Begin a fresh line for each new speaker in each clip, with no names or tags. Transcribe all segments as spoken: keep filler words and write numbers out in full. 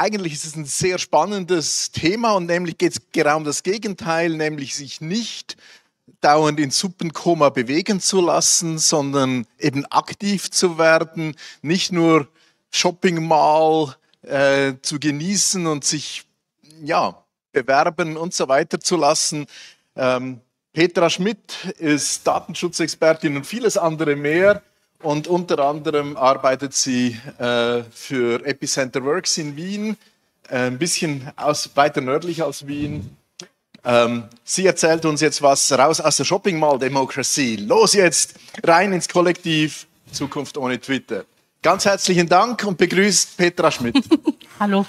eigentlich ist es ein sehr spannendes Thema und nämlich geht es genau um das Gegenteil, nämlich sich nicht dauernd in Suppenkoma bewegen zu lassen, sondern eben aktiv zu werden, nicht nur Shopping Mall äh, zu genießen und sich ja, bewerben und so weiter zu lassen. Ähm, Petra Schmidt ist Datenschutzexpertin und vieles andere mehr. Und unter anderem arbeitet sie äh, für Epicenter Works in Wien, äh, ein bisschen aus, weiter nördlich als Wien. Ähm, sie erzählt uns jetzt was raus aus der Shopping Mall Democracy. Los jetzt, rein ins Kollektiv Zukunft ohne Twitter. Ganz herzlichen Dank und begrüßt Petra Schmidt.
Hallo.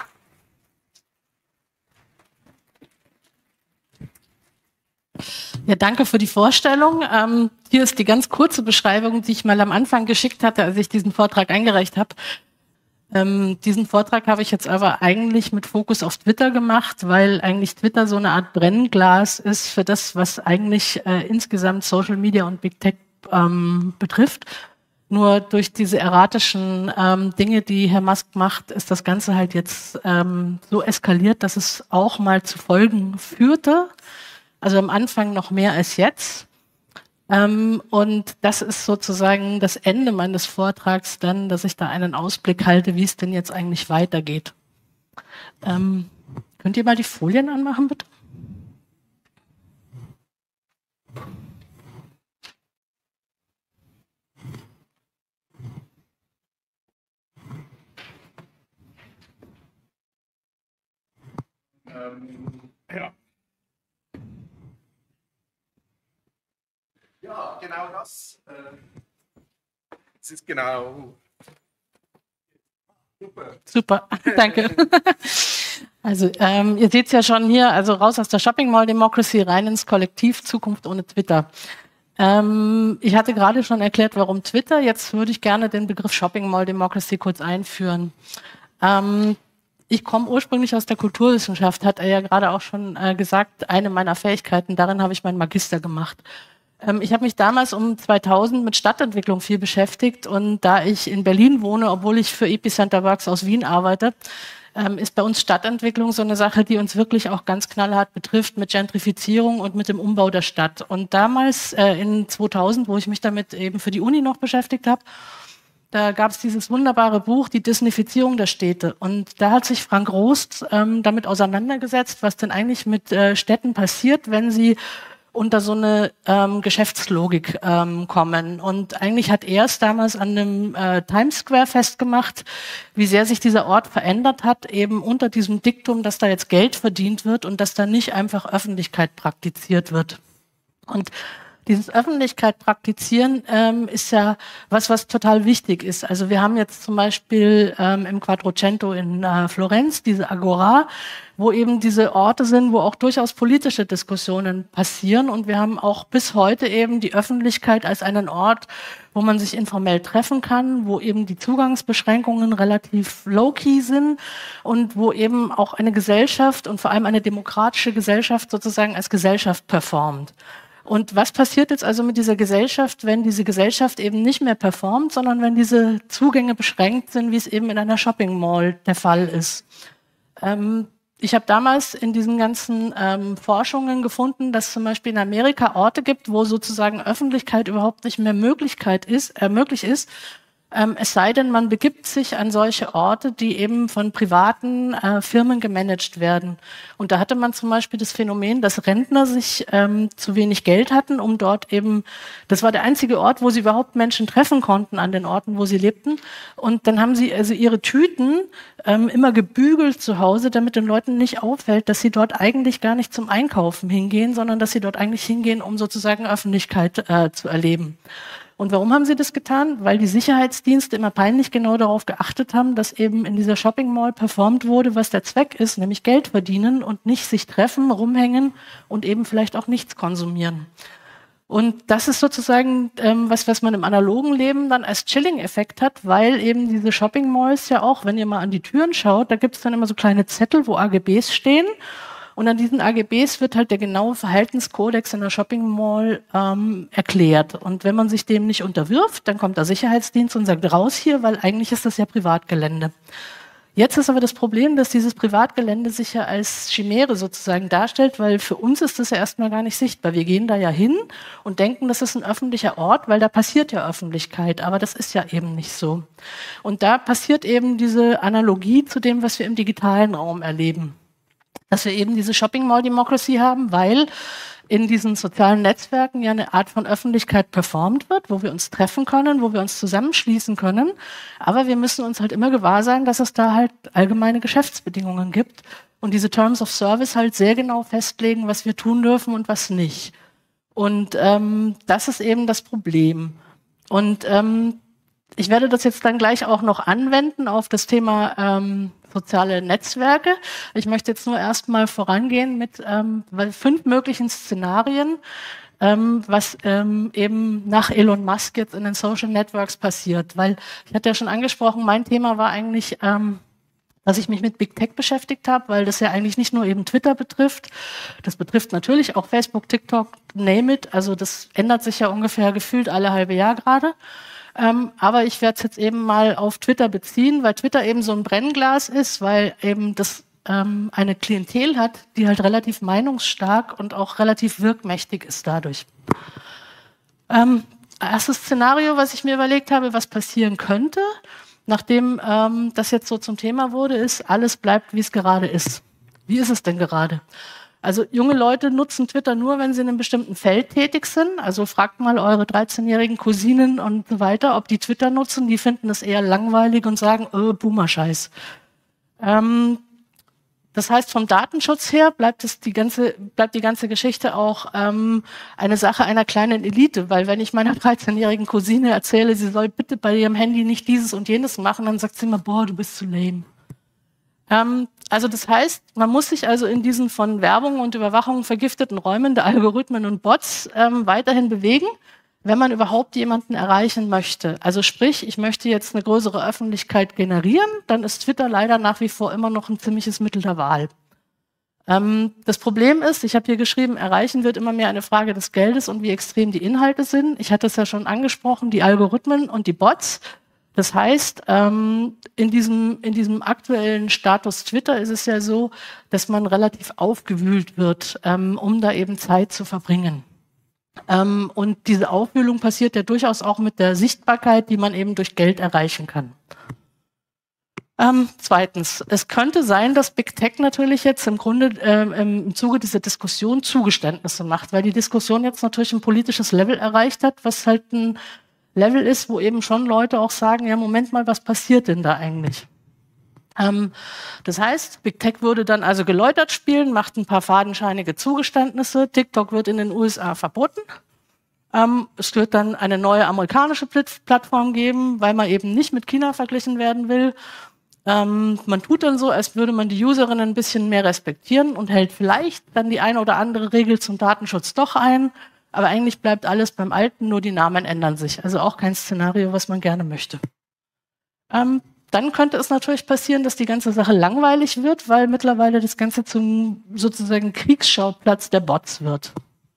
Ja, danke für die Vorstellung. Ähm, hier ist die ganz kurze Beschreibung, die ich mal am Anfang geschickt hatte, als ich diesen Vortrag eingereicht habe. Ähm, diesen Vortrag habe ich jetzt aber eigentlich mit Fokus auf Twitter gemacht, weil eigentlich Twitter so eine Art Brennglas ist für das, was eigentlich äh, insgesamt Social Media und Big Tech ähm, betrifft. Nur durch diese erratischen ähm, Dinge, die Herr Musk macht, ist das Ganze halt jetzt ähm, so eskaliert, dass es auch mal zu Folgen führte. Also am Anfang noch mehr als jetzt. Ähm, und das ist sozusagen das Ende meines Vortrags dann, dass ich da einen Ausblick halte, wie es denn jetzt eigentlich weitergeht. Ähm, könnt ihr mal die Folien anmachen, bitte?
Ähm, ja. Ja, genau das. Es ist genau.
Super. Super, danke. Also ähm, ihr seht es ja schon hier, also raus aus der Shopping Mall Democracy, rein ins Kollektiv Zukunft ohne Twitter. Ähm, ich hatte gerade schon erklärt, warum Twitter. Jetzt würde ich gerne den Begriff Shopping Mall Democracy kurz einführen. Ähm, ich komme ursprünglich aus der Kulturwissenschaft, hat er ja gerade auch schon äh, gesagt, eine meiner Fähigkeiten, darin habe ich meinen Magister gemacht. Ich habe mich damals um zweitausend mit Stadtentwicklung viel beschäftigt und da ich in Berlin wohne, obwohl ich für Epicenter Works aus Wien arbeite, ist bei uns Stadtentwicklung so eine Sache, die uns wirklich auch ganz knallhart betrifft mit Gentrifizierung und mit dem Umbau der Stadt. Und damals äh, in zweitausend, wo ich mich damit eben für die Uni noch beschäftigt habe, da gab es dieses wunderbare Buch, die Disneyfizierung der Städte. Und da hat sich Frank Rost ähm, damit auseinandergesetzt, was denn eigentlich mit äh, Städten passiert, wenn sie unter so eine ähm, Geschäftslogik ähm, kommen. Und eigentlich hat er es damals an dem äh, Times Square festgemacht, wie sehr sich dieser Ort verändert hat, eben unter diesem Diktum, dass da jetzt Geld verdient wird und dass da nicht einfach Öffentlichkeit praktiziert wird. Und dieses Öffentlichkeit praktizieren ähm, ist ja was, was total wichtig ist. Also wir haben jetzt zum Beispiel ähm, im Quattrocento in äh, Florenz diese Agora, wo eben diese Orte sind, wo auch durchaus politische Diskussionen passieren. Und wir haben auch bis heute eben die Öffentlichkeit als einen Ort, wo man sich informell treffen kann, wo eben die Zugangsbeschränkungen relativ low-key sind und wo eben auch eine Gesellschaft und vor allem eine demokratische Gesellschaft sozusagen als Gesellschaft performt. Und was passiert jetzt also mit dieser Gesellschaft, wenn diese Gesellschaft eben nicht mehr performt, sondern wenn diese Zugänge beschränkt sind, wie es eben in einer Shopping Mall der Fall ist? Ähm, ich habe damals in diesen ganzen ähm, Forschungen gefunden, dass zum Beispiel in Amerika Orte gibt, wo sozusagen Öffentlichkeit überhaupt nicht mehr Möglichkeit ist, äh, möglich ist, Ähm, es sei denn, man begibt sich an solche Orte, die eben von privaten äh, Firmen gemanagt werden. Und da hatte man zum Beispiel das Phänomen, dass Rentner sich ähm, zu wenig Geld hatten, um dort eben, das war der einzige Ort, wo sie überhaupt Menschen treffen konnten an den Orten, wo sie lebten. Und dann haben sie also ihre Tüten ähm, immer gebügelt zu Hause, damit den Leuten nicht auffällt, dass sie dort eigentlich gar nicht zum Einkaufen hingehen, sondern dass sie dort eigentlich hingehen, um sozusagen Öffentlichkeit äh, zu erleben. Und warum haben sie das getan? Weil die Sicherheitsdienste immer peinlich genau darauf geachtet haben, dass eben in dieser Shopping Mall performt wurde, was der Zweck ist, nämlich Geld verdienen und nicht sich treffen, rumhängen und eben vielleicht auch nichts konsumieren. Und das ist sozusagen ähm, was, was man im analogen Leben dann als Chilling-Effekt hat, weil eben diese Shopping Malls ja auch, wenn ihr mal an die Türen schaut, da gibt es dann immer so kleine Zettel, wo A G Bs stehen. Und an diesen A G Bs wird halt der genaue Verhaltenskodex in der Shopping Mall ähm, erklärt. Und wenn man sich dem nicht unterwirft, dann kommt der Sicherheitsdienst und sagt, raus hier, weil eigentlich ist das ja Privatgelände. Jetzt ist aber das Problem, dass dieses Privatgelände sich ja als Chimäre sozusagen darstellt, weil für uns ist das ja erstmal gar nicht sichtbar. Wir gehen da ja hin und denken, das ist ein öffentlicher Ort, weil da passiert ja Öffentlichkeit, aber das ist ja eben nicht so. Und da passiert eben diese Analogie zu dem, was wir im digitalen Raum erleben. Dass wir eben diese Shopping Mall Democracy haben, weil in diesen sozialen Netzwerken ja eine Art von Öffentlichkeit performt wird, wo wir uns treffen können, wo wir uns zusammenschließen können. Aber wir müssen uns halt immer gewahr sein, dass es da halt allgemeine Geschäftsbedingungen gibt und diese Terms of Service halt sehr genau festlegen, was wir tun dürfen und was nicht. Und ähm, das ist eben das Problem. Und ähm, ich werde das jetzt dann gleich auch noch anwenden auf das Thema ähm, soziale Netzwerke. Ich möchte jetzt nur erstmal vorangehen mit ähm, fünf möglichen Szenarien, ähm, was ähm, eben nach Elon Musk jetzt in den Social Networks passiert. Weil ich hatte ja schon angesprochen, mein Thema war eigentlich, ähm, dass ich mich mit Big Tech beschäftigt habe, weil das ja eigentlich nicht nur eben Twitter betrifft. Das betrifft natürlich auch Facebook, TikTok, name it. Also das ändert sich ja ungefähr gefühlt alle halbe Jahr gerade. Ähm, aber ich werde es jetzt eben mal auf Twitter beziehen, weil Twitter eben so ein Brennglas ist, weil eben das ähm, eine Klientel hat, die halt relativ meinungsstark und auch relativ wirkmächtig ist dadurch. Ähm, erstes Szenario, was ich mir überlegt habe, was passieren könnte, nachdem ähm, das jetzt so zum Thema wurde, ist, alles bleibt, wie es gerade ist. Wie ist es denn gerade? Also junge Leute nutzen Twitter nur, wenn sie in einem bestimmten Feld tätig sind. Also fragt mal eure dreizehnjährigen Cousinen und so weiter, ob die Twitter nutzen. Die finden das eher langweilig und sagen, oh, Boomer-Scheiß. Ähm, das heißt, vom Datenschutz her bleibt, es die, ganze, bleibt die ganze Geschichte auch ähm, eine Sache einer kleinen Elite. Weil wenn ich meiner dreizehnjährigen Cousine erzähle, sie soll bitte bei ihrem Handy nicht dieses und jenes machen, dann sagt sie immer, boah, du bist zu lame. Ähm, also das heißt, man muss sich also in diesen von Werbung und Überwachung vergifteten Räumen der Algorithmen und Bots ähm, weiterhin bewegen, wenn man überhaupt jemanden erreichen möchte. Also sprich, ich möchte jetzt eine größere Öffentlichkeit generieren, dann ist Twitter leider nach wie vor immer noch ein ziemliches Mittel der Wahl. Ähm, das Problem ist, ich habe hier geschrieben, erreichen wird immer mehr eine Frage des Geldes und wie extrem die Inhalte sind. Ich hatte es ja schon angesprochen, die Algorithmen und die Bots. Das heißt, ähm, in diesem, in diesem aktuellen Status Twitter ist es ja so, dass man relativ aufgewühlt wird, ähm, um da eben Zeit zu verbringen. Ähm, und diese Aufwühlung passiert ja durchaus auch mit der Sichtbarkeit, die man eben durch Geld erreichen kann. Ähm, zweitens, es könnte sein, dass Big Tech natürlich jetzt im Grunde ähm, im Zuge dieser Diskussion Zugeständnisse macht, weil die Diskussion jetzt natürlich ein politisches Level erreicht hat, was halt ein Level ist, wo eben schon Leute auch sagen, ja, Moment mal, was passiert denn da eigentlich? Ähm, das heißt, Big Tech würde dann also geläutert spielen, macht ein paar fadenscheinige Zugeständnisse. TikTok wird in den U S A verboten. Ähm, es wird dann eine neue amerikanische Plattform geben, weil man eben nicht mit China verglichen werden will. Ähm, man tut dann so, als würde man die Userinnen ein bisschen mehr respektieren und hält vielleicht dann die eine oder andere Regel zum Datenschutz doch ein. Aber eigentlich bleibt alles beim Alten, nur die Namen ändern sich. Also auch kein Szenario, was man gerne möchte. Ähm, dann könnte es natürlich passieren, dass die ganze Sache langweilig wird, weil mittlerweile das Ganze zum sozusagen Kriegsschauplatz der Bots wird.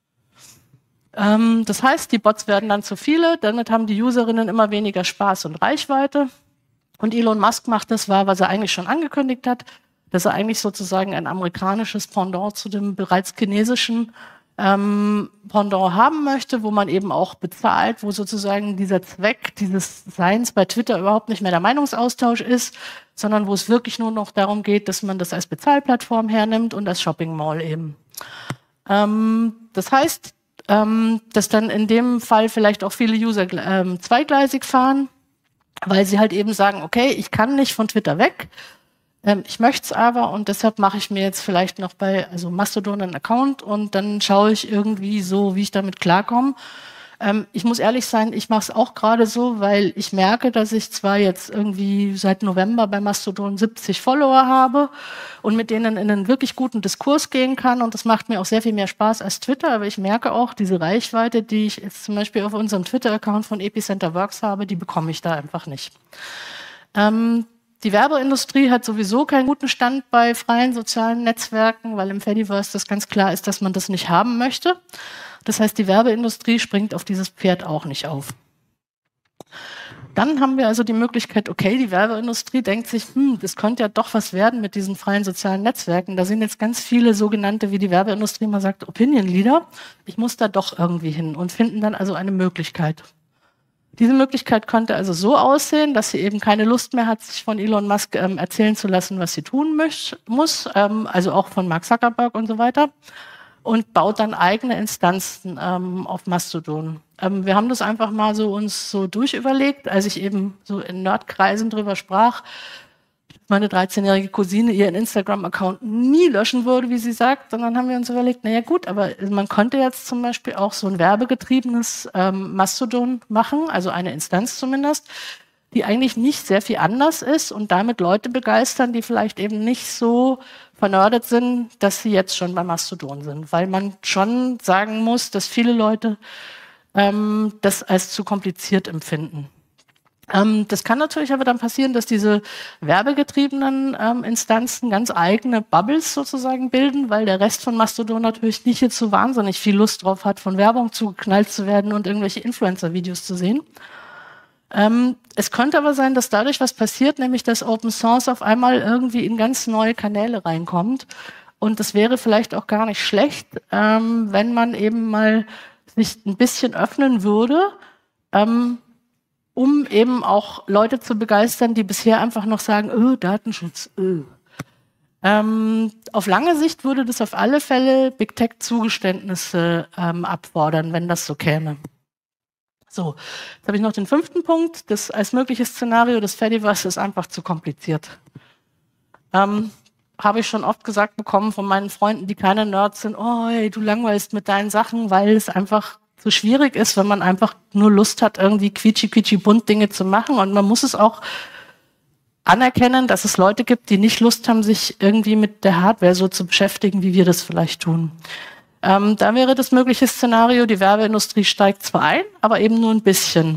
Ähm, das heißt, die Bots werden dann zu viele, damit haben die Userinnen immer weniger Spaß und Reichweite. Und Elon Musk macht das, war, was er eigentlich schon angekündigt hat, dass er eigentlich sozusagen ein amerikanisches Pendant zu dem bereits chinesischen Ähm, Pendant haben möchte, wo man eben auch bezahlt, wo sozusagen dieser Zweck dieses Seins bei Twitter überhaupt nicht mehr der Meinungsaustausch ist, sondern wo es wirklich nur noch darum geht, dass man das als Bezahlplattform hernimmt und als Shopping Mall eben. Ähm, das heißt, ähm, dass dann in dem Fall vielleicht auch viele User ähm, zweigleisig fahren, weil sie halt eben sagen, okay, ich kann nicht von Twitter weg, ich möchte es aber und deshalb mache ich mir jetzt vielleicht noch bei also Mastodon einen Account und dann schaue ich irgendwie so, wie ich damit klarkomme. Ähm, ich muss ehrlich sein, ich mache es auch gerade so, weil ich merke, dass ich zwar jetzt irgendwie seit November bei Mastodon siebzig Follower habe und mit denen in einen wirklich guten Diskurs gehen kann und das macht mir auch sehr viel mehr Spaß als Twitter, aber ich merke auch, diese Reichweite, die ich jetzt zum Beispiel auf unserem Twitter-Account von Epicenter Works habe, die bekomme ich da einfach nicht. Ähm, Die Werbeindustrie hat sowieso keinen guten Stand bei freien sozialen Netzwerken, weil im Fediverse das ganz klar ist, dass man das nicht haben möchte. Das heißt, die Werbeindustrie springt auf dieses Pferd auch nicht auf. Dann haben wir also die Möglichkeit, okay, die Werbeindustrie denkt sich, hm, das könnte ja doch was werden mit diesen freien sozialen Netzwerken. Da sind jetzt ganz viele sogenannte, wie die Werbeindustrie mal sagt, Opinion Leader. Ich muss da doch irgendwie hin und finden dann also eine Möglichkeit. Diese Möglichkeit könnte also so aussehen, dass sie eben keine Lust mehr hat, sich von Elon Musk ähm, erzählen zu lassen, was sie tun möch, muss, ähm, also auch von Mark Zuckerberg und so weiter, und baut dann eigene Instanzen ähm, auf Mastodon. Ähm, wir haben das einfach mal so uns so durchüberlegt, als ich eben so in Nerdkreisen drüber sprach, meine dreizehnjährige Cousine ihren Instagram-Account nie löschen würde, wie sie sagt. Und dann haben wir uns überlegt, naja gut, aber man könnte jetzt zum Beispiel auch so ein werbegetriebenes ähm, Mastodon machen, also eine Instanz zumindest, die eigentlich nicht sehr viel anders ist und damit Leute begeistern, die vielleicht eben nicht so vernördet sind, dass sie jetzt schon bei Mastodon sind. Weil man schon sagen muss, dass viele Leute ähm, das als zu kompliziert empfinden. Ähm, das kann natürlich aber dann passieren, dass diese werbegetriebenen ähm, Instanzen ganz eigene Bubbles sozusagen bilden, weil der Rest von Mastodon natürlich nicht jetzt so wahnsinnig viel Lust drauf hat, von Werbung zugeknallt zu werden und irgendwelche Influencer-Videos zu sehen. Ähm, es könnte aber sein, dass dadurch was passiert, nämlich dass Open Source auf einmal irgendwie in ganz neue Kanäle reinkommt. Und das wäre vielleicht auch gar nicht schlecht, ähm, wenn man eben mal sich ein bisschen öffnen würde, ähm, um eben auch Leute zu begeistern, die bisher einfach noch sagen, oh, Datenschutz. Oh. Ähm, auf lange Sicht würde das auf alle Fälle Big Tech Zugeständnisse ähm, abfordern, wenn das so käme. So, jetzt habe ich noch den fünften Punkt. Das als mögliches Szenario, das Fediverse ist einfach zu kompliziert. Ähm, habe ich schon oft gesagt bekommen von meinen Freunden, die keine Nerds sind, oh, ey, du langweilst mit deinen Sachen, weil es einfach so schwierig ist, wenn man einfach nur Lust hat, irgendwie quietschi quietschi bunt Dinge zu machen. Und man muss es auch anerkennen, dass es Leute gibt, die nicht Lust haben, sich irgendwie mit der Hardware so zu beschäftigen, wie wir das vielleicht tun. Ähm, da wäre das mögliche Szenario, die Werbeindustrie steigt zwar ein, aber eben nur ein bisschen.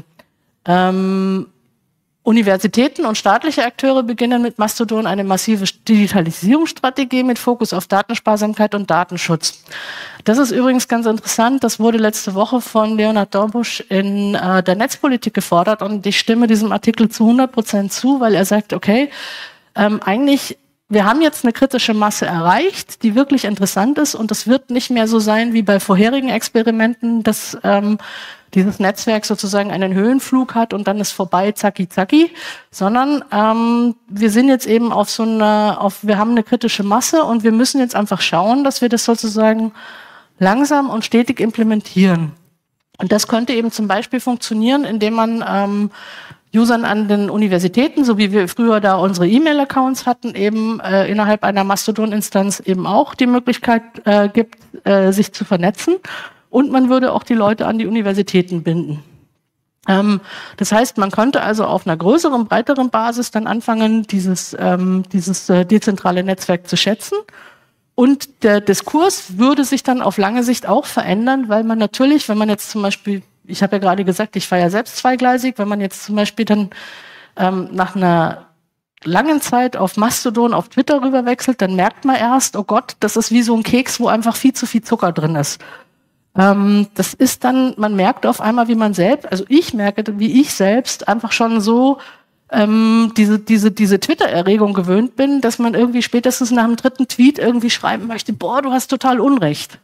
Ähm, Universitäten und staatliche Akteure beginnen mit Mastodon eine massive Digitalisierungsstrategie mit Fokus auf Datensparsamkeit und Datenschutz. Das ist übrigens ganz interessant. Das wurde letzte Woche von Leonhard Dornbusch in äh, der Netzpolitik gefordert und ich stimme diesem Artikel zu hundert Prozent zu, weil er sagt, okay, ähm, eigentlich, wir haben jetzt eine kritische Masse erreicht, die wirklich interessant ist und es wird nicht mehr so sein wie bei vorherigen Experimenten, dass ähm, dieses Netzwerk sozusagen einen Höhenflug hat und dann ist vorbei, zacki, zacki, sondern ähm, wir sind jetzt eben auf so eine, auf, wir haben eine kritische Masse und wir müssen jetzt einfach schauen, dass wir das sozusagen langsam und stetig implementieren. Und das könnte eben zum Beispiel funktionieren, indem man ähm, Usern an den Universitäten, so wie wir früher da unsere E-Mail-Accounts hatten, eben äh, innerhalb einer Mastodon-Instanz eben auch die Möglichkeit äh, gibt, äh, sich zu vernetzen. Und man würde auch die Leute an die Universitäten binden. Ähm, das heißt, man könnte also auf einer größeren, breiteren Basis dann anfangen, dieses, ähm, dieses äh, dezentrale Netzwerk zu schätzen. Und der Diskurs würde sich dann auf lange Sicht auch verändern, weil man natürlich, wenn man jetzt zum Beispiel, ich habe ja gerade gesagt, ich fahre ja selbst zweigleisig, wenn man jetzt zum Beispiel dann ähm, nach einer langen Zeit auf Mastodon, auf Twitter rüberwechselt, dann merkt man erst, oh Gott, das ist wie so ein Keks, wo einfach viel zu viel Zucker drin ist. Ähm, das ist dann, man merkt auf einmal, wie man selbst, also ich merke, wie ich selbst einfach schon so ähm, diese, diese, diese Twitter-Erregung gewöhnt bin, dass man irgendwie spätestens nach dem dritten Tweet irgendwie schreiben möchte, boah, du hast total Unrecht.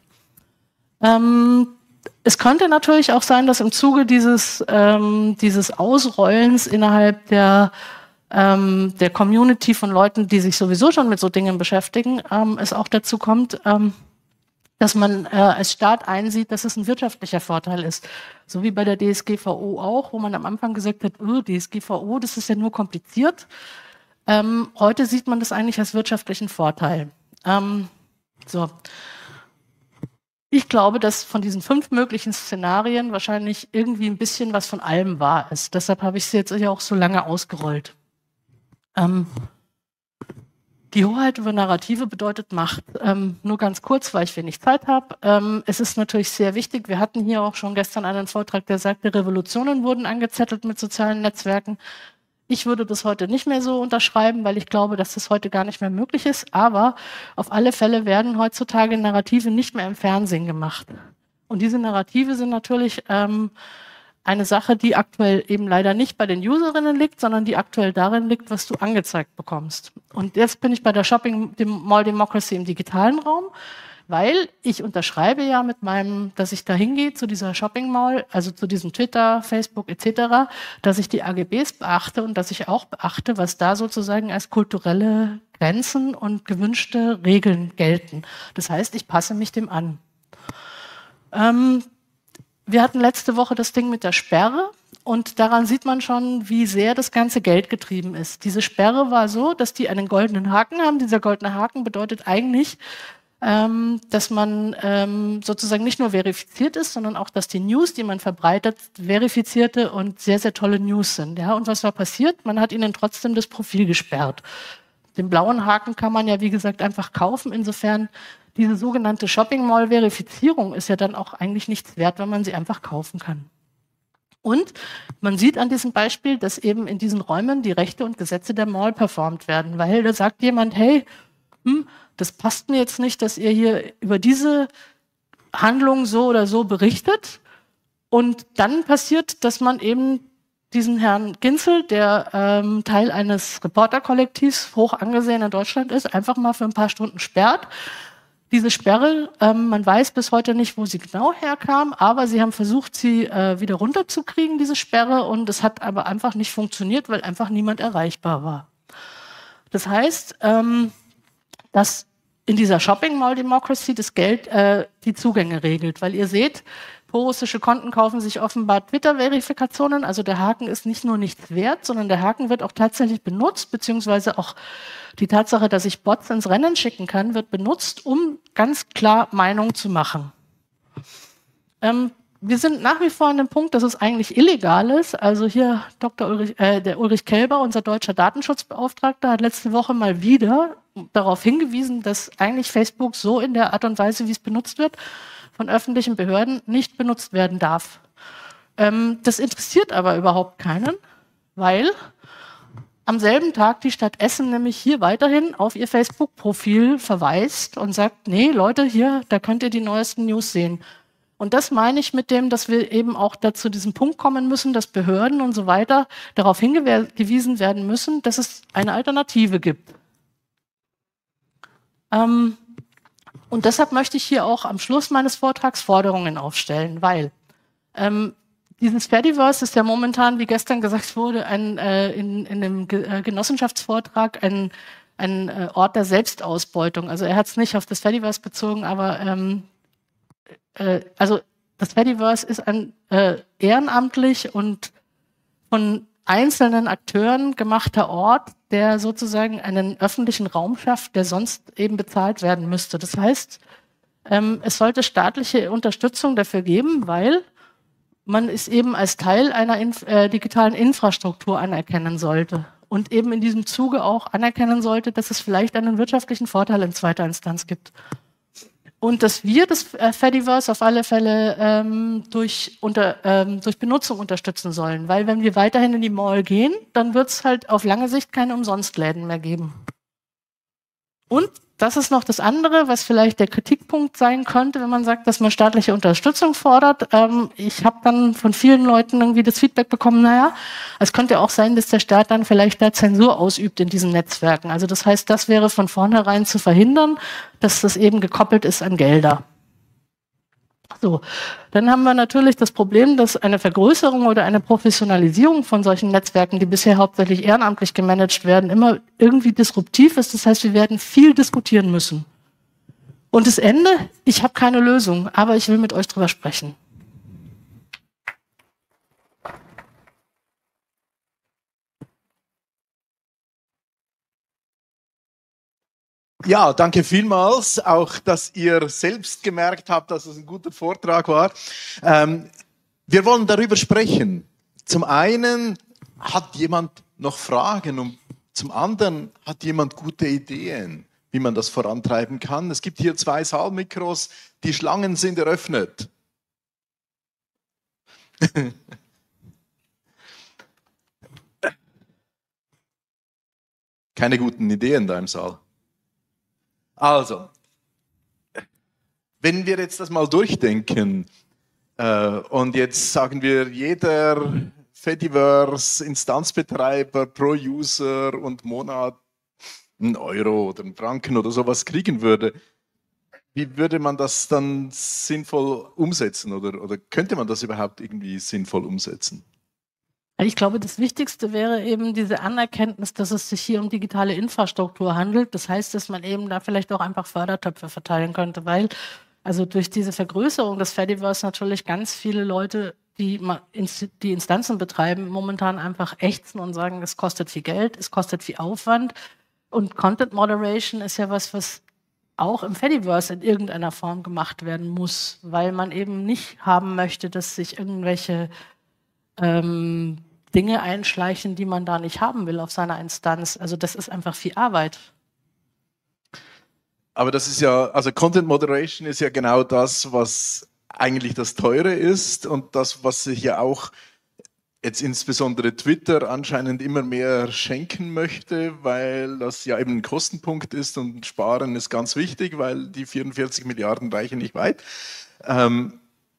Ähm, es könnte natürlich auch sein, dass im Zuge dieses, ähm, dieses Ausrollens innerhalb der, ähm, der Community von Leuten, die sich sowieso schon mit so Dingen beschäftigen, ähm, es auch dazu kommt, ähm, dass man äh, als Staat einsieht, dass es ein wirtschaftlicher Vorteil ist. So wie bei der D S G V O auch, wo man am Anfang gesagt hat, oh, D S G V O, das ist ja nur kompliziert. Ähm, heute sieht man das eigentlich als wirtschaftlichen Vorteil. Ähm, so. Ich glaube, dass von diesen fünf möglichen Szenarien wahrscheinlich irgendwie ein bisschen was von allem wahr ist. Deshalb habe ich sie jetzt ja auch so lange ausgerollt. Ähm, Die Hoheit über Narrative bedeutet Macht. Ähm, nur ganz kurz, weil ich wenig Zeit habe. Ähm, es ist natürlich sehr wichtig. Wir hatten hier auch schon gestern einen Vortrag, der sagte, Revolutionen wurden angezettelt mit sozialen Netzwerken. Ich würde das heute nicht mehr so unterschreiben, weil ich glaube, dass das heute gar nicht mehr möglich ist. Aber auf alle Fälle werden heutzutage Narrative nicht mehr im Fernsehen gemacht. Und diese Narrative sind natürlich ähm, eine Sache, die aktuell eben leider nicht bei den Userinnen liegt, sondern die aktuell darin liegt, was du angezeigt bekommst. Und jetzt bin ich bei der Shopping Mall Democracy im digitalen Raum, weil ich unterschreibe ja mit meinem, dass ich da hingehe zu dieser Shopping Mall, also zu diesem Twitter, Facebook et cetera, dass ich die A G Bs beachte und dass ich auch beachte, was da sozusagen als kulturelle Grenzen und gewünschte Regeln gelten. Das heißt, ich passe mich dem an. Ähm, wir hatten letzte Woche das Ding mit der Sperre und daran sieht man schon, wie sehr das ganze Geld getrieben ist. Diese Sperre war so, dass die einen goldenen Haken haben. Dieser goldene Haken bedeutet eigentlich, ähm, dass man ähm, sozusagen nicht nur verifiziert ist, sondern auch, dass die News, die man verbreitet, verifizierte und sehr, sehr tolle News sind. Ja? Und was war passiert? Man hat ihnen trotzdem das Profil gesperrt. Den blauen Haken kann man ja, wie gesagt, einfach kaufen. Insofern, diese sogenannte Shopping-Mall-Verifizierung ist ja dann auch eigentlich nichts wert, wenn man sie einfach kaufen kann. Und man sieht an diesem Beispiel, dass eben in diesen Räumen die Rechte und Gesetze der Mall performt werden, weil da sagt jemand, hey, hm, das passt mir jetzt nicht, dass ihr hier über diese Handlung so oder so berichtet. Und dann passiert, dass man eben diesen Herrn Ginzel, der ähm, Teil eines Reporterkollektivs, hoch angesehen in Deutschland ist, einfach mal für ein paar Stunden sperrt. Diese Sperre, ähm, man weiß bis heute nicht, wo sie genau herkam, aber sie haben versucht, sie äh, wieder runterzukriegen, diese Sperre, und es hat aber einfach nicht funktioniert, weil einfach niemand erreichbar war. Das heißt, ähm, dass in dieser Shopping Mall Democracy das Geld äh, die Zugänge regelt, weil ihr seht, pro-russische Konten kaufen sich offenbar Twitter-Verifikationen, also der Haken ist nicht nur nichts wert, sondern der Haken wird auch tatsächlich benutzt, beziehungsweise auch die Tatsache, dass ich Bots ins Rennen schicken kann, wird benutzt, um ganz klar Meinung zu machen. Ähm, wir sind nach wie vor an dem Punkt, dass es eigentlich illegal ist. Also hier Doktor Ulrich, äh, der Ulrich Kelber, unser deutscher Datenschutzbeauftragter, hat letzte Woche mal wieder darauf hingewiesen, dass eigentlich Facebook so in der Art und Weise, wie es benutzt wird, von öffentlichen Behörden nicht benutzt werden darf. Ähm, das interessiert aber überhaupt keinen, weil am selben Tag die Stadt Essen nämlich hier weiterhin auf ihr Facebook-Profil verweist und sagt, nee, Leute, hier, da könnt ihr die neuesten News sehen. Und das meine ich mit dem, dass wir eben auch dazu diesem Punkt kommen müssen, dass Behörden und so weiter darauf hingewiesen werden müssen, dass es eine Alternative gibt. Ähm, und deshalb möchte ich hier auch am Schluss meines Vortrags Forderungen aufstellen, weil ähm, dieses Fediverse ist ja momentan, wie gestern gesagt wurde, ein, äh, in, in einem Ge äh, Genossenschaftsvortrag ein, ein äh, Ort der Selbstausbeutung. Also er hat es nicht auf das Fediverse bezogen, aber ähm, äh, also das Fediverse ist ein äh, ehrenamtlich und von einzelnen Akteuren gemachter Ort, der sozusagen einen öffentlichen Raum schafft, der sonst eben bezahlt werden müsste. Das heißt, ähm, es sollte staatliche Unterstützung dafür geben, weil man es eben als Teil einer Inf äh, digitalen Infrastruktur anerkennen sollte und eben in diesem Zuge auch anerkennen sollte, dass es vielleicht einen wirtschaftlichen Vorteil in zweiter Instanz gibt. Und dass wir das äh, Fediverse auf alle Fälle ähm, durch, unter, ähm, durch Benutzung unterstützen sollen, weil wenn wir weiterhin in die Mall gehen, dann wird es halt auf lange Sicht keine Umsonstläden mehr geben. Und das ist noch das andere, was vielleicht der Kritikpunkt sein könnte, wenn man sagt, dass man staatliche Unterstützung fordert. Ähm, ich habe dann von vielen Leuten irgendwie das Feedback bekommen, naja, es könnte auch sein, dass der Staat dann vielleicht da Zensur ausübt in diesen Netzwerken. Also das heißt, das wäre von vornherein zu verhindern, dass das eben gekoppelt ist an Gelder. So, dann haben wir natürlich das Problem, dass eine Vergrößerung oder eine Professionalisierung von solchen Netzwerken, die bisher hauptsächlich ehrenamtlich gemanagt werden, immer irgendwie disruptiv ist. Das heißt, wir werden viel diskutieren müssen. Und das Ende, ich habe keine Lösung, aber ich will mit euch drüber sprechen.
Ja, danke vielmals, auch dass ihr selbst gemerkt habt, dass es ein guter Vortrag war. Ähm, wir wollen darüber sprechen. Zum einen hat jemand noch Fragen und zum anderen hat jemand gute Ideen, wie man das vorantreiben kann. Es gibt hier zwei Saalmikros, die Schlangen sind eröffnet. Keine guten Ideen da im Saal. Also, wenn wir jetzt das mal durchdenken, Äh, und jetzt sagen wir, jeder Fediverse-Instanzbetreiber pro User und Monat einen Euro oder einen Franken oder sowas kriegen würde. Wie würde man das dann sinnvoll umsetzen oder, oder könnte man das überhaupt irgendwie sinnvoll umsetzen?
Ich glaube, das Wichtigste wäre eben diese Anerkenntnis, dass es sich hier um digitale Infrastruktur handelt. Das heißt, dass man eben da vielleicht auch einfach Fördertöpfe verteilen könnte, weil also durch diese Vergrößerung des Fediverse natürlich ganz viele Leute, die die Instanzen betreiben, momentan einfach ächzen und sagen, es kostet viel Geld, es kostet viel Aufwand. Und Content Moderation ist ja was, was auch im Fediverse in irgendeiner Form gemacht werden muss, weil man eben nicht haben möchte, dass sich irgendwelche ähm, Dinge einschleichen, die man da nicht haben will auf seiner Instanz. Also das ist einfach viel Arbeit.
Aber das ist ja, also Content Moderation ist ja genau das, was eigentlich das Teure ist und das, was sich ja auch jetzt insbesondere Twitter anscheinend immer mehr schenken möchte, weil das ja eben ein Kostenpunkt ist und Sparen ist ganz wichtig, weil die vierundvierzig Milliarden reichen nicht weit. Ähm,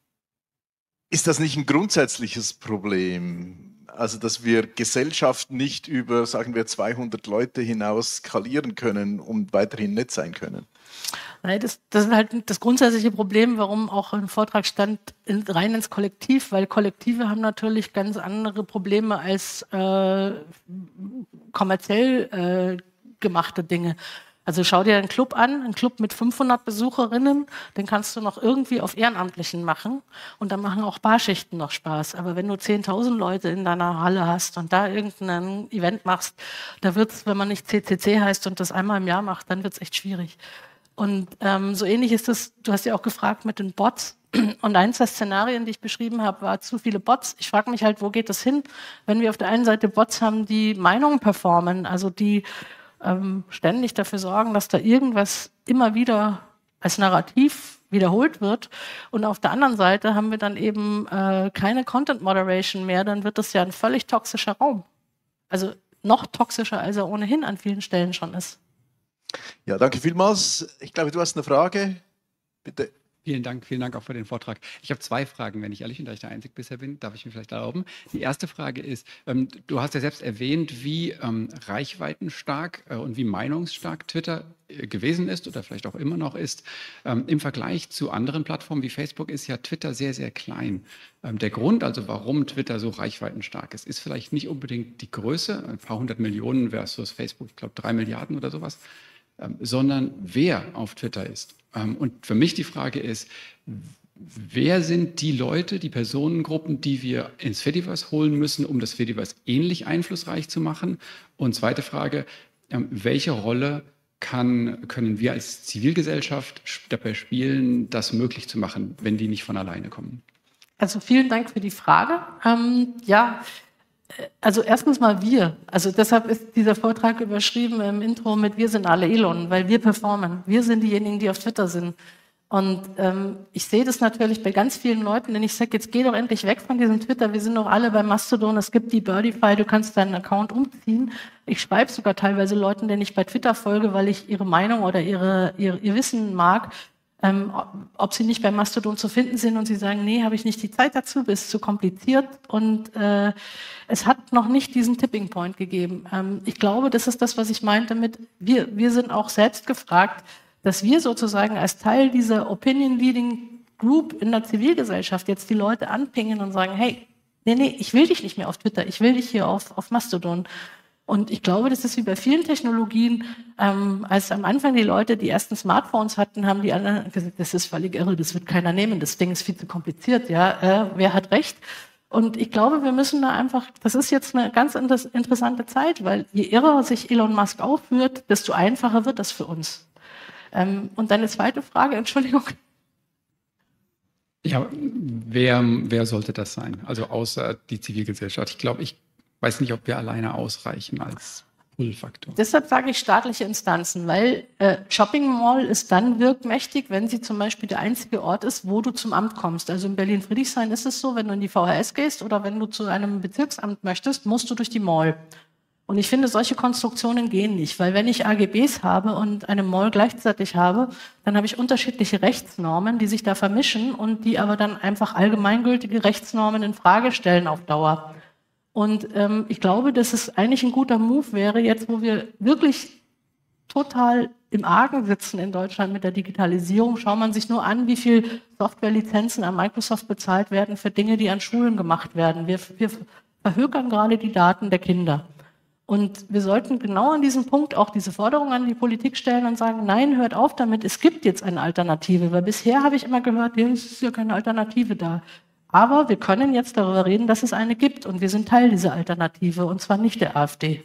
ist das nicht ein grundsätzliches Problem? Also, dass wir Gesellschaft nicht über, sagen wir, zweihundert Leute hinaus skalieren können und weiterhin nett sein können?
Nein, das, das ist halt das grundsätzliche Problem, warum auch im Vortrag stand, in, rein ins Kollektiv, weil Kollektive haben natürlich ganz andere Probleme als äh, kommerziell äh, gemachte Dinge. Also schau dir einen Club an, einen Club mit fünfhundert Besucherinnen, den kannst du noch irgendwie auf Ehrenamtlichen machen und dann machen auch Barschichten noch Spaß. Aber wenn du zehntausend Leute in deiner Halle hast und da irgendein Event machst, da wird's, wenn man nicht C C C heißt und das einmal im Jahr macht, dann wird's echt schwierig. Und ähm, so ähnlich ist es, du hast ja auch gefragt mit den Bots. Und eins der Szenarien, die ich beschrieben habe, war zu viele Bots. Ich frage mich halt, wo geht das hin, wenn wir auf der einen Seite Bots haben, die Meinungen performen, also die ähm, ständig dafür sorgen, dass da irgendwas immer wieder als Narrativ wiederholt wird. Und auf der anderen Seite haben wir dann eben äh, keine Content Moderation mehr, dann wird das ja ein völlig toxischer Raum. Also noch toxischer, als er ohnehin an vielen Stellen schon ist.
Ja, danke vielmals. Ich glaube, du hast eine Frage. Bitte.
Vielen Dank, vielen Dank auch für den Vortrag. Ich habe zwei Fragen, wenn ich ehrlich bin, da ich der Einzige bisher bin, darf ich mir vielleicht erlauben. Die erste Frage ist, ähm, du hast ja selbst erwähnt, wie ähm, reichweitenstark äh, und wie meinungsstark Twitter äh, gewesen ist oder vielleicht auch immer noch ist. Ähm, im Vergleich zu anderen Plattformen wie Facebook ist ja Twitter sehr, sehr klein. Ähm, der Grund also, warum Twitter so reichweitenstark ist, ist vielleicht nicht unbedingt die Größe, ein paar hundert Millionen versus Facebook, ich glaube drei Milliarden oder sowas, ähm, sondern wer auf Twitter ist. Und für mich die Frage ist, wer sind die Leute, die Personengruppen, die wir ins Fediverse holen müssen, um das Fediverse ähnlich einflussreich zu machen? Und zweite Frage, welche Rolle kann, können wir als Zivilgesellschaft dabei spielen, das möglich zu machen, wenn die nicht von alleine kommen?
Also vielen Dank für die Frage. Ähm, ja, also erstens mal wir. Also deshalb ist dieser Vortrag überschrieben im Intro mit "Wir sind alle Elon", weil wir performen. Wir sind diejenigen, die auf Twitter sind. Und ähm, ich sehe das natürlich bei ganz vielen Leuten, denn ich sage, jetzt geh doch endlich weg von diesem Twitter. Wir sind doch alle bei Mastodon. Es gibt die Birdify, du kannst deinen Account umziehen. Ich schreibe sogar teilweise Leuten, denen ich bei Twitter folge, weil ich ihre Meinung oder ihre, ihre, ihr Wissen mag, ähm, ob sie nicht bei Mastodon zu finden sind und sie sagen, nee, habe ich nicht die Zeit dazu, ist zu kompliziert und äh, es hat noch nicht diesen Tipping Point gegeben. Ähm, ich glaube, das ist das, was ich meinte mit, wir, wir sind auch selbst gefragt, dass wir sozusagen als Teil dieser Opinion Leading Group in der Zivilgesellschaft jetzt die Leute anpingen und sagen, hey, nee, nee, ich will dich nicht mehr auf Twitter, ich will dich hier auf, auf Mastodon. Und ich glaube, das ist wie bei vielen Technologien, ähm, als am Anfang die Leute die ersten Smartphones hatten, haben die anderen gesagt, das ist völlig irre, das wird keiner nehmen, das Ding ist viel zu kompliziert, ja, äh, wer hat recht? Und ich glaube, wir müssen da einfach, das ist jetzt eine ganz inter- interessante Zeit, weil je irrer sich Elon Musk aufführt, desto einfacher wird das für uns. Ähm, und deine zweite Frage, Entschuldigung.
Ja, wer, wer sollte das sein? Also außer die Zivilgesellschaft. Ich glaube, ich weiß nicht, ob wir alleine ausreichen als Pull-Faktor.
Deshalb sage ich staatliche Instanzen, weil äh, Shopping Mall ist dann wirkmächtig, wenn sie zum Beispiel der einzige Ort ist, wo du zum Amt kommst. Also in Berlin-Friedrichshain ist es so, wenn du in die V H S gehst oder wenn du zu einem Bezirksamt möchtest, musst du durch die Mall. Und ich finde, solche Konstruktionen gehen nicht, weil wenn ich A G Bs habe und eine Mall gleichzeitig habe, dann habe ich unterschiedliche Rechtsnormen, die sich da vermischen und die aber dann einfach allgemeingültige Rechtsnormen in Frage stellen auf Dauer. Und ähm, ich glaube, dass es eigentlich ein guter Move wäre, jetzt wo wir wirklich total im Argen sitzen in Deutschland mit der Digitalisierung, schaut man sich nur an, wie viel Softwarelizenzen an Microsoft bezahlt werden für Dinge, die an Schulen gemacht werden. Wir, wir verhökern gerade die Daten der Kinder. Und wir sollten genau an diesem Punkt auch diese Forderung an die Politik stellen und sagen, nein, hört auf damit, es gibt jetzt eine Alternative. Weil bisher habe ich immer gehört, ja, es ist ja keine Alternative da. Aber wir können jetzt darüber reden, dass es eine gibt. Und wir sind Teil dieser Alternative, und zwar nicht der AfD.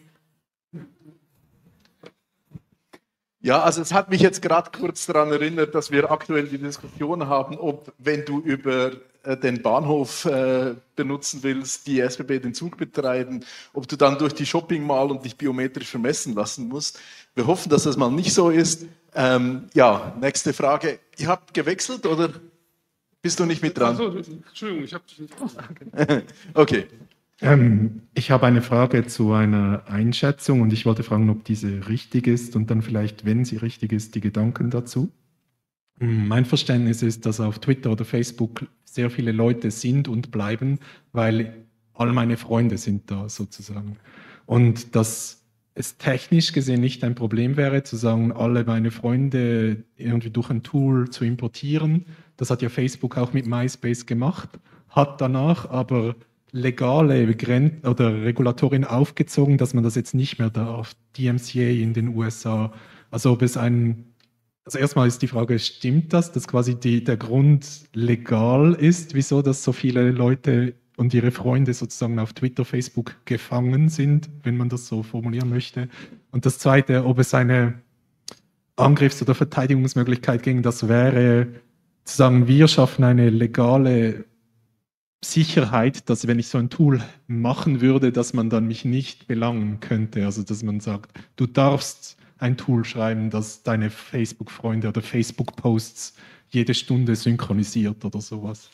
Ja, also es hat mich jetzt gerade kurz daran erinnert, dass wir aktuell die Diskussion haben, ob, wenn du über äh, den Bahnhof äh, benutzen willst, die S B B den Zug betreiben, ob du dann durch die Shopping Mall und dich biometrisch vermessen lassen musst. Wir hoffen, dass das mal nicht so ist. Ähm, ja, nächste Frage. Ihr habt gewechselt oder bist du nicht mit dran?
Achso, Entschuldigung, ich habe dich nicht.
Okay.
Ähm, ich habe eine Frage zu einer Einschätzung und ich wollte fragen, ob diese richtig ist und dann vielleicht, wenn sie richtig ist, die Gedanken dazu. Mein Verständnis ist, dass auf Twitter oder Facebook sehr viele Leute sind und bleiben, weil all meine Freunde sind da sozusagen. Und dass es technisch gesehen nicht ein Problem wäre, zu sagen, alle meine Freunde irgendwie durch ein Tool zu importieren. Das hat ja Facebook auch mit MySpace gemacht, hat danach aber legale Gren- oder Regulatorien aufgezogen, dass man das jetzt nicht mehr darf. D M C A in den U S A. Also ob es ein, also erstmal ist die Frage, stimmt das, dass quasi die, der Grund legal ist, wieso dass so viele Leute und ihre Freunde sozusagen auf Twitter, Facebook gefangen sind, wenn man das so formulieren möchte. Und das Zweite, ob es eine Angriffs- oder Verteidigungsmöglichkeit gegen das wäre, zu sagen, wir schaffen eine legale Sicherheit, dass wenn ich so ein Tool machen würde, dass man dann mich nicht belangen könnte. Also dass man sagt, du darfst ein Tool schreiben, das deine Facebook-Freunde oder Facebook-Posts jede Stunde synchronisiert oder sowas.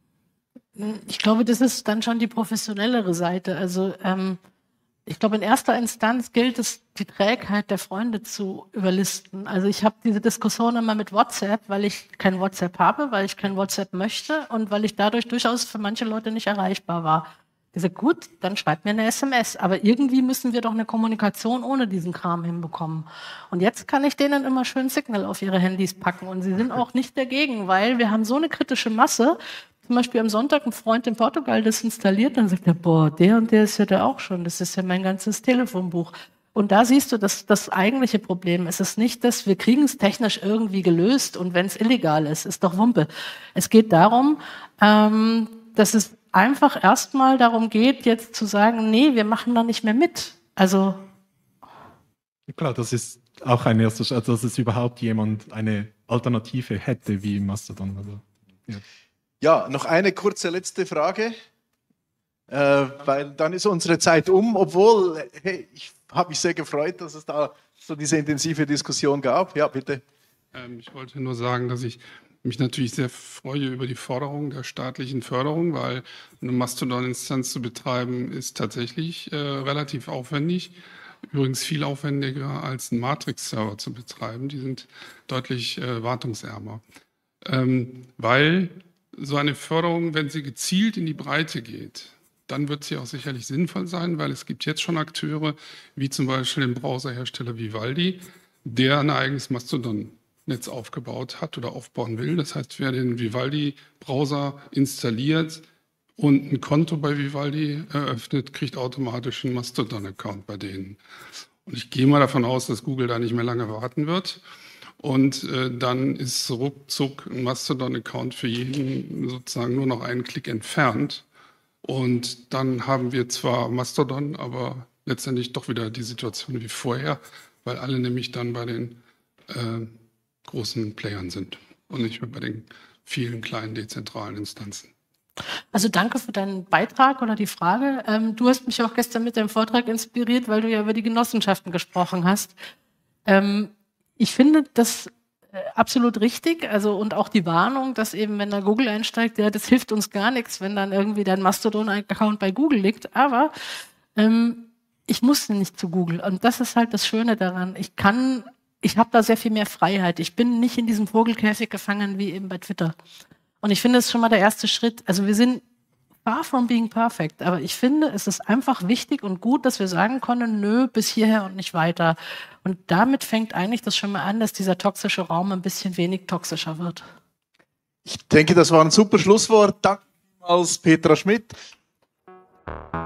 Ich glaube, das ist dann schon die professionellere Seite. Also ähm, ich glaube, in erster Instanz gilt es, die Trägheit der Freunde zu überlisten. Also ich habe diese Diskussion immer mit WhatsApp, weil ich kein WhatsApp habe, weil ich kein WhatsApp möchte und weil ich dadurch durchaus für manche Leute nicht erreichbar war. Ich sage, gut, dann schreibt mir eine S M S. Aber irgendwie müssen wir doch eine Kommunikation ohne diesen Kram hinbekommen. Und jetzt kann ich denen immer schön Signal auf ihre Handys packen. Und sie sind auch nicht dagegen, weil wir haben so eine kritische Masse. Zum Beispiel am Sonntag ein Freund in Portugal das installiert, dann sagt er, boah, der und der ist ja da auch schon, das ist ja mein ganzes Telefonbuch. Und da siehst du, dass das eigentliche Problem ist es nicht, dass wir kriegen es technisch irgendwie gelöst und wenn es illegal ist, ist doch Wumpe. Es geht darum, ähm, dass es einfach erstmal darum geht, jetzt zu sagen, nee, wir machen da nicht mehr mit. Also
klar, das ist auch ein erster Schritt, also dass es überhaupt jemand eine Alternative hätte wie Mastodon. Also, ja.
Ja, noch eine kurze letzte Frage, äh, weil dann ist unsere Zeit um, obwohl, hey, ich habe mich sehr gefreut, dass es da so diese intensive Diskussion gab. Ja, bitte.
Ähm, ich wollte nur sagen, dass ich mich natürlich sehr freue über die Forderung der staatlichen Förderung, weil eine Mastodon-Instanz zu betreiben ist tatsächlich äh, relativ aufwendig. Übrigens viel aufwendiger als einen Matrix-Server zu betreiben. Die sind deutlich äh, wartungsärmer. Ähm, weil so eine Förderung, wenn sie gezielt in die Breite geht, dann wird sie auch sicherlich sinnvoll sein, weil es gibt jetzt schon Akteure, wie zum Beispiel den Browserhersteller Vivaldi, der ein eigenes Mastodon-Netz aufgebaut hat oder aufbauen will. Das heißt, wer den Vivaldi-Browser installiert und ein Konto bei Vivaldi eröffnet, kriegt automatisch einen Mastodon-Account bei denen. Und ich gehe mal davon aus, dass Google da nicht mehr lange warten wird. Und äh, dann ist ruckzuck ein Mastodon-Account für jeden sozusagen nur noch einen Klick entfernt. Und dann haben wir zwar Mastodon, aber letztendlich doch wieder die Situation wie vorher, weil alle nämlich dann bei den äh, großen Playern sind und nicht mehr bei den vielen kleinen dezentralen Instanzen.
Also danke für deinen Beitrag oder die Frage. Ähm, du hast mich auch gestern mit deinem Vortrag inspiriert, weil du ja über die Genossenschaften gesprochen hast. Ähm, Ich finde das äh, absolut richtig, also und auch die Warnung, dass eben, wenn da Google einsteigt, ja, das hilft uns gar nichts, wenn dann irgendwie dein Mastodon-Account bei Google liegt. Aber ähm, ich musste nicht zu Google. Und das ist halt das Schöne daran. Ich kann, ich habe da sehr viel mehr Freiheit. Ich bin nicht in diesem Vogelkäfig gefangen wie eben bei Twitter. Und ich finde, es ist schon mal der erste Schritt. Also wir sind far from being perfect. Aber ich finde, es ist einfach wichtig und gut, dass wir sagen können, nö, bis hierher und nicht weiter. Und damit fängt eigentlich das schon mal an, dass dieser toxische Raum ein bisschen wenig toxischer wird.
Ich denke, das war ein super Schlusswort. Danke vielmals, Petra Schmidt.